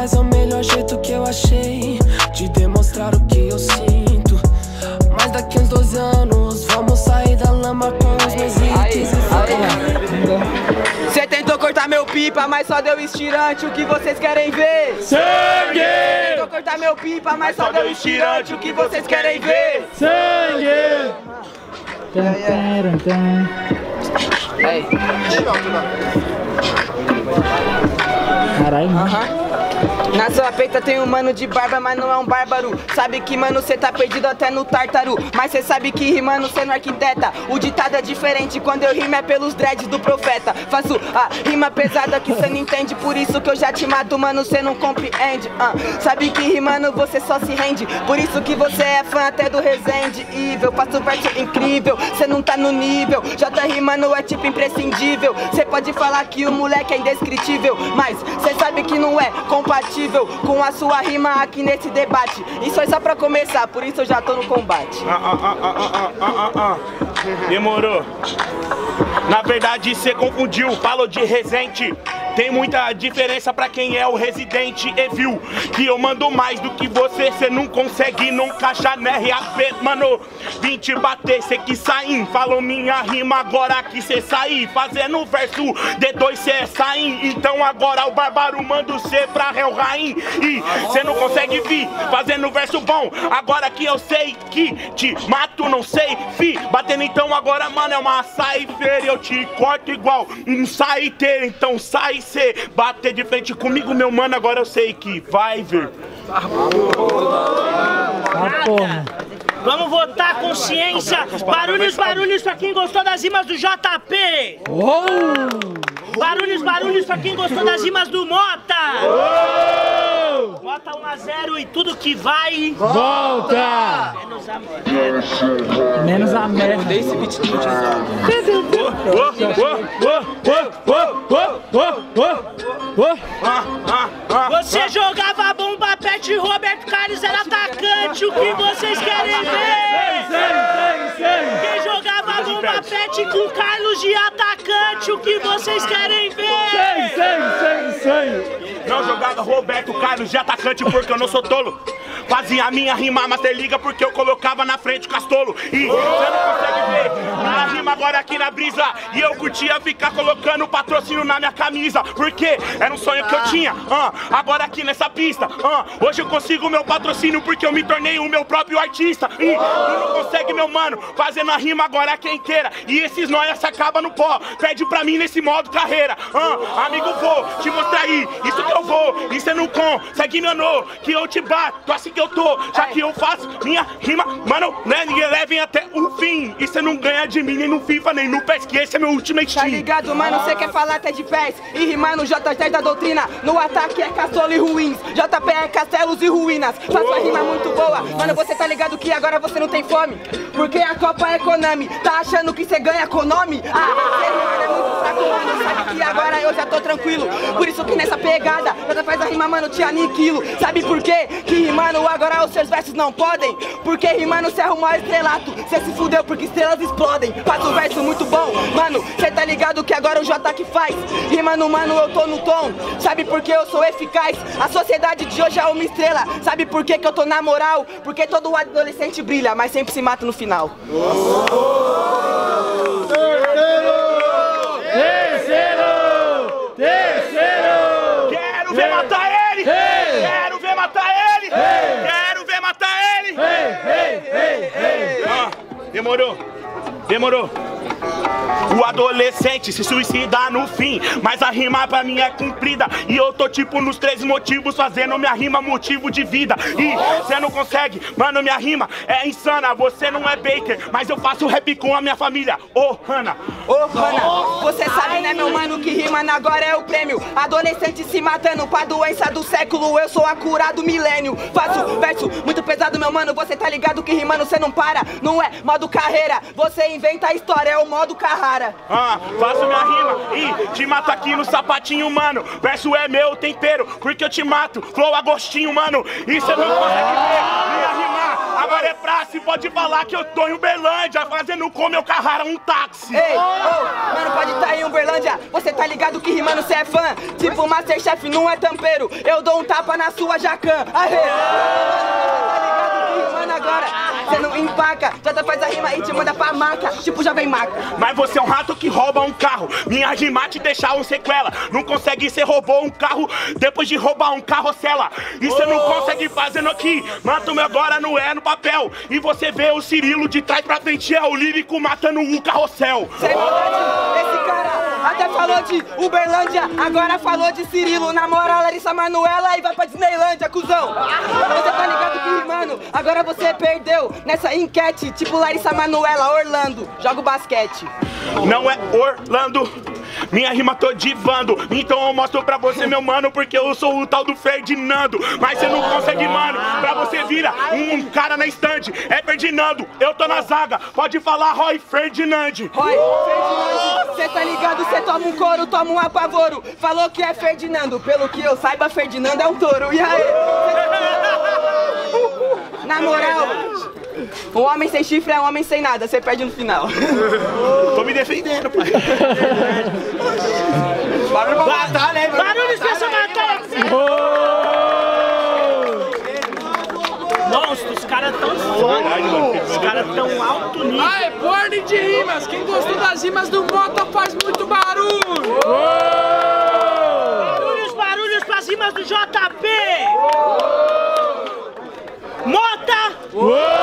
mas é o melhor jeito que eu achei de demonstrar o que eu sinto. Mas daqui uns 12 anos vamos sair da lama com os meus hits e ficar. Cê tentou cortar meu pipa, mas só deu estirante. O que vocês querem ver? Sangue! Tentou cortar meu pipa, mas só deu estirante. O que vocês querem ver? Sangue! Aí. Caralho, Na sua peita tem um mano de barba, mas não é um bárbaro. Sabe que, mano, cê tá perdido até no tártaro. Mas cê sabe que rimando cê não é arquiteta. O ditado é diferente, quando eu rimo é pelos dreads do profeta. Faço a rima pesada que cê não entende, por isso que eu já te mato, mano, cê não compreende. Sabe que rimando você só se rende, por isso que você é fã até do Resende Evil. Faço verso incrível, cê não tá no nível. J rimando é tipo imprescindível. Cê pode falar que o moleque é indescritível, mas cê sabe que não é compatível com a sua rima aqui nesse debate. Isso é só pra começar, por isso eu já tô no combate. Demorou. Na verdade cê confundiu, falou de Resende. Tem muita diferença pra quem é o Resident Evil. Que eu mando mais do que você, cê não consegue não encaixar na RAP, mano. Vim te bater, cê que sair. Falou minha rima, agora que cê sair. Fazendo verso, D2 cê é sair. Então agora o bárbaro manda cê pra Hellrain. E cê não consegue vir, fazendo verso bom. Agora que eu sei que te mato, não sei, fi. Batendo então agora, mano, é uma saifer. Eu te corto igual um saiteiro, então sai cê. Bater de frente comigo, meu mano, agora eu sei que vai vir. Vamos votar consciência. Barulhos, barulhos pra quem gostou das rimas do JP. Barulhos, barulhos pra quem gostou das rimas do Mota. Mota 1-0 e tudo que vai volta! Menos a merda. Mudei esse beat tudo de Você jogava bomba, Pet, Roberto Carlos era atacante. O que vocês querem ver? Quem jogava bomba, Pet com Carlos de atacante. O que vocês querem ver? Não jogava Roberto Carlos de atacante porque eu não sou tolo. Fazia a minha rima Masterliga porque eu colocava na frente o Castolo. E você não consegue ver minha rima agora aqui na brisa. E eu curtia ficar colocando patrocínio na minha camisa, porque era um sonho que eu tinha, agora aqui nessa pista, hoje eu consigo o meu patrocínio porque eu me tornei o meu próprio artista. E tu não consegue, meu mano, fazendo a rima agora aqui inteira. E esses nóias se acabam no pó, pede pra mim nesse modo carreira. Amigo, vou te mostrar aí, isso que eu vou. E cê não consegue, meu no, que eu te bato assim que eu tô. Já que eu faço minha rima, mano, né, ninguém levem até o fim. E cê não ganha de mim nem no FIFA, nem no PES, que esse é meu Ultimate Team. Tá ligado, mano, cê quer falar até de pés e rimar no J10 da doutrina. No ataque é castelo e ruins, JP é castelos e ruínas. Faço a rima muito boa, mano, você tá ligado que agora você não tem fome, porque a Copa é Konami. Tá achando que cê ganha com nome? Cê rimando é muito fraco, mano, sabe que agora eu já tô tranquilo. Por isso que nessa pegada, nada faz a rima, mano, te aniquilo. Sabe por quê? Que rimando agora os seus versos não podem, porque rimando cê arrumou estrelato. Cê se fudeu porque estrelas explodem. Faz um verso muito bom, mano, cê tá ligado que agora o J que faz. Rimando, mano, eu tô no tom. Sabe por que eu sou eficaz? A sociedade de hoje é uma estrela. Sabe por que que eu tô na moral? Porque todo adolescente brilha, mas sempre se mata no final. Terceiro! Quero ver matar ele! Quero ver matar ele! Quero ver matar ele! Demorou! Demorou! O adolescente se suicida no fim, mas a rima pra mim é cumprida. E eu tô tipo nos 3 motivos, fazendo minha rima motivo de vida. E cê não consegue, mano, minha rima é insana. Você não é Baker, mas eu faço rap com a minha família. Ô, Hanna! Ô, Hanna, você sabe, né, meu mano, que rimando agora é o prêmio. Adolescente se matando pra doença do século, eu sou a cura do milênio. Faço verso muito pesado, meu mano, você tá ligado que rimando cê não para. Não é modo carreira, você inventa a história, é o modo Carrara. Faço minha rima e te mato aqui no sapatinho, mano. Verso é meu tempero, porque eu te mato. Flow Agostinho, mano. E cê não consegue ver minha rima Agora é praça, pode falar que eu tô em Uberlândia, fazendo com meu carrara um táxi. Ei, mano, pode tá em Uberlândia, você tá ligado que rimando cê é fã. Tipo Masterchef não é tampeiro, eu dou um tapa na sua jacan. Aê! Tá ligado que rimando agora, cê não empaca, já faz a rima e te manda pra maca, tipo já vem maca. Mas você é um rato que rouba um carro, minha rima te deixar um sequela. Não consegue, cê roubou um carro depois de roubar um carrossela. E cê não consegue fazendo aqui, mata o meu agora não é no papel. E você vê o Cirilo de trás pra frente, é o lírico matando o carrossel. Cê é verdade, esse cara até falou de Uberlândia, agora falou de Cirilo. Namora a Larissa Manoela e vai pra Disneylândia, cuzão. Você tá ligado que rimando, agora você perdeu nessa enquete, tipo Larissa Manoela, Orlando, joga o basquete. Não é Orlando, minha rima tô divando. Então eu mostro pra você, meu mano, porque eu sou o tal do Ferdinando. Mas você não consegue, mano, pra você vira um cara na estande. É Ferdinando, eu tô na zaga, pode falar Roy Ferdinand. Roy Ferdinand, cê tá ligado, cê toma um couro, toma um apavoro. Falou que é Ferdinando, pelo que eu saiba, Ferdinando é um touro. E aí? Na moral, um homem sem chifre é um homem sem nada, você perde no final. Tô me defendendo, pai. Barulho pra matar, né? Barulhos pra essa matar! Monstros, os caras tão foda, os caras tão alto nível. Ai, ordem de rimas, quem gostou das rimas do Mota faz muito barulho. Barulhos pras rimas do JP! Mota!